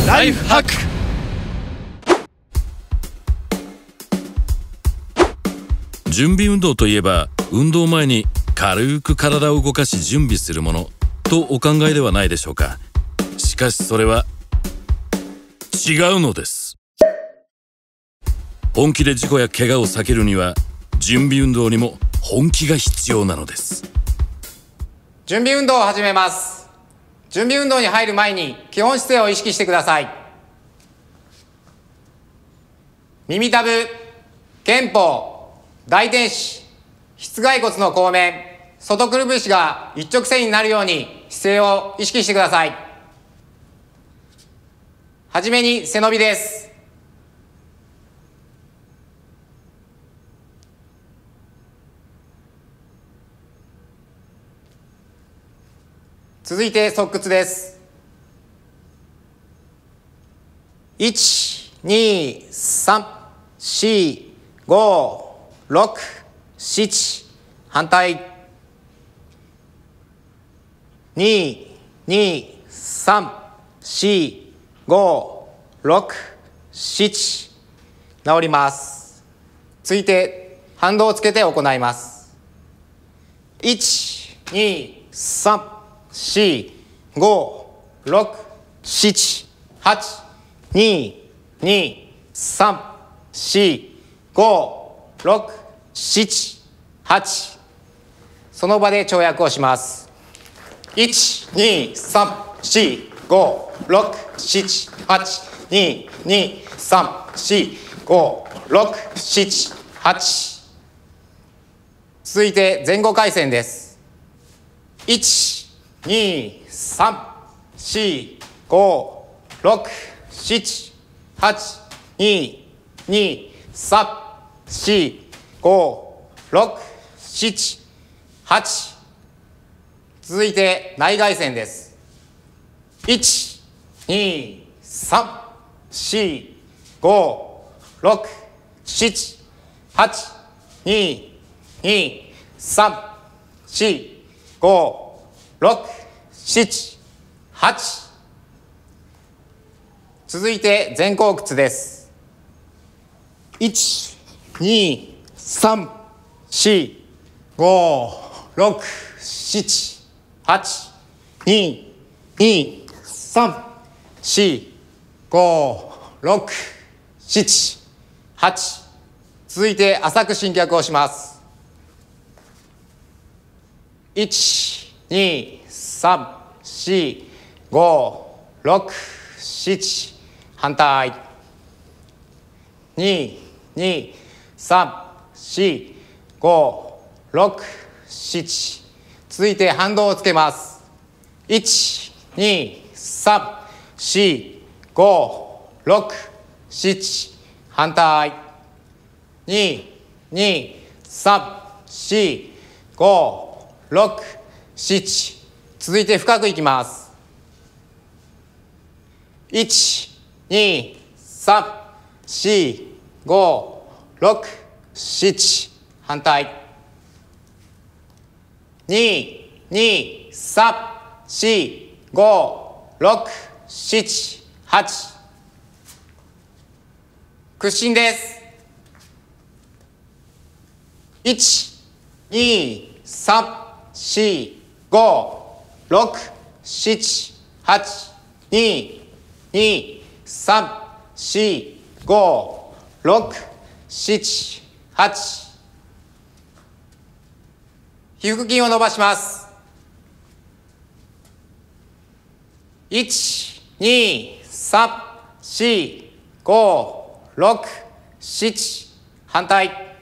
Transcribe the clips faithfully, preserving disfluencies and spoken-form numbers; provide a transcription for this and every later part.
ライフハック。準備運動といえば、運動前に軽く体を動かし準備するものとお考えではないでしょうか。しかしそれは違うのです。本気で事故や怪我を避けるには、準備運動にも本気が必要なのです。 準備運動を始めます。準備運動に入る前に基本姿勢を意識してください。耳たぶ、肩峰、大天使、膝蓋骨の後面、外くるぶしが一直線になるように姿勢を意識してください。はじめに背伸びです。続いて側屈です。いち、に、さん、よん、ご、ろく、なな、反対。に、に、さん、よん、ご、ろく、なな、治ります。続いて反動をつけて行います。いち、に、さん、よん、ご、ろく、なな、はち、に、に、さん、よん、ご、ろく、なな、はち。その場で跳躍をします。いち、に、さん、よん、ご、ろく、なな、はち、に、に、さん、よん、ご、ろく、なな、はち。続いて前後回旋です。いち、に、さん、よん、ご、ろく、なな、はち、に、に、さん、よん、ご、ろく、なな、はち。続いて内外旋です。いち、に、さん、よん、ご、ろく、なな、はち、に、に、さん、よん、ご、ろく、なな、はち。続いて前後屈です。いち、に、さん、よん、ご、ろく、なな、はち、に、に、さん、よん、ご、ろく、なな、はち。続いて浅く伸脚をします。いち、に、さん、よん、ご、ろく、なな、反対。に、に、さん、よん、ご、ろく、なな。続いて反動をつけます。いち、に、さん、よん、ご、ろく、なな、反対。に、に、さん、よん、ご、ろく、なな。続いて深くいきます。いち、に、さん、よん、ご、ろく、なな、反対。に、に、さん、よん、ご、ろく、なな、はち。屈伸です。いち、に、さん、よん、ご、ろく、なな、はち、に、に、さん、よん、ご、ろく、なな、はち。腓腹筋を伸ばします。いち、に、さん、よん、ご、ろく、なな、反対。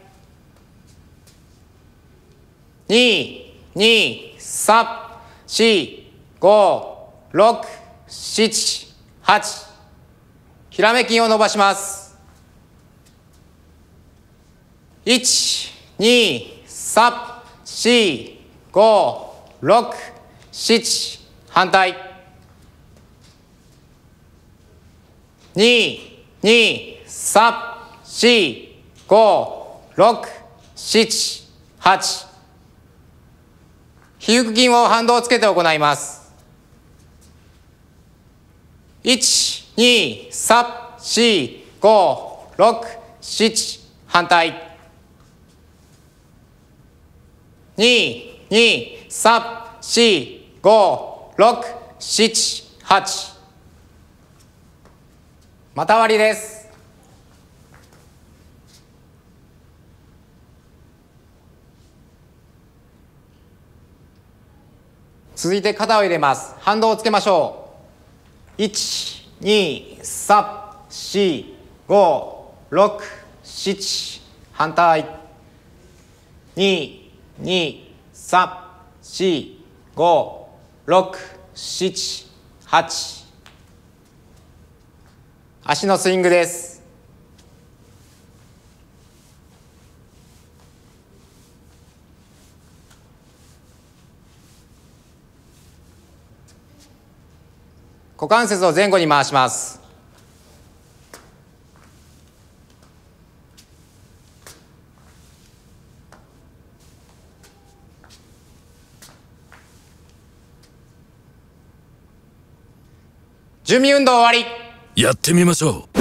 に、に、さん、よん、ご、ろく、なな、はち。ひらめ筋を伸ばします。いち、に、さん、よん、ご、ろく、なな、反対。に、に、さん、よん、ご、ろく、なな、はち。腓腹筋を反動をつけて行います。いち、 に、さん、し、ご、ろく、しち、反対。に、に、さん、し、ご、ろく、しち、はち。また割りです。続いて肩を入れます。反動をつけましょう。いち、に、さん、し、ご、ろく、しち。反対。に、に、さん、し、ご、ろく、しち、はち。足のスイングです。股関節を前後に回します。準備運動終わり。 やってみましょう。